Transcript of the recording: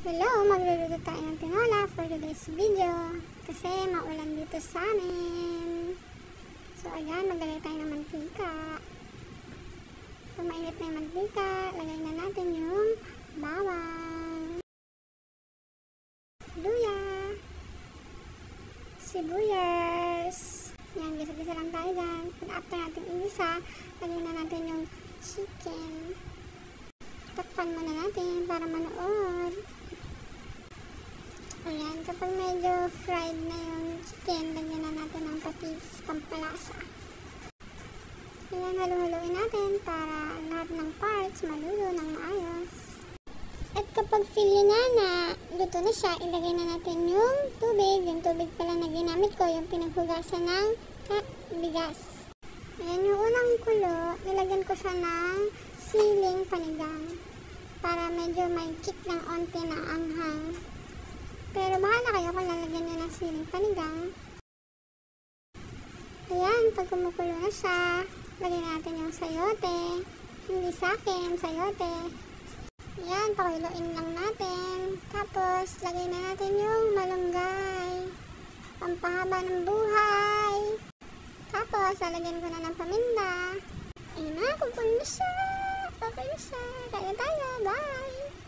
Hello, magluluto tayo ng tinola for today's video kasi maulan dito sa amin. So ayan, maglalagay tayo ng mantika. Pag mainit na yung mantika, lagay na natin yung bawang, luya, sibuyas. Yan, gisa-gisa lang tayo dyan. Pag after natin igisa, lagay na natin yung chicken. Takpan muna natin para manood. Ayan, kapag medyo fried na yung chicken, lagyan na natin ng patis, pampalasa. Ayan, halu-haluin natin para lahat ng parts maluto ng maayos. At kapag feel na luto na siya, ilagay na natin yung tubig. Yung tubig pala na ginamit ko, yung pinaghugasan ng bigas. Ayan, yung unang kulo, nilagyan ko siya ng siling panigang para medyo may kick ng onti na anghang. Pero bahala kayo kung lalagyan nyo ng siling panigang. Ayan, pag kumukulo na siya, lagyan natin yung sayote. Hindi sa akin, sayote. Ayan, pakuloyin lang natin. Tapos, lagay na natin yung malunggay. Pampahaba ng buhay. Tapos, lalagyan ko na ng paminta. Ayan na, kukulo na siya. Okay na siya. Kaya tayo. Bye!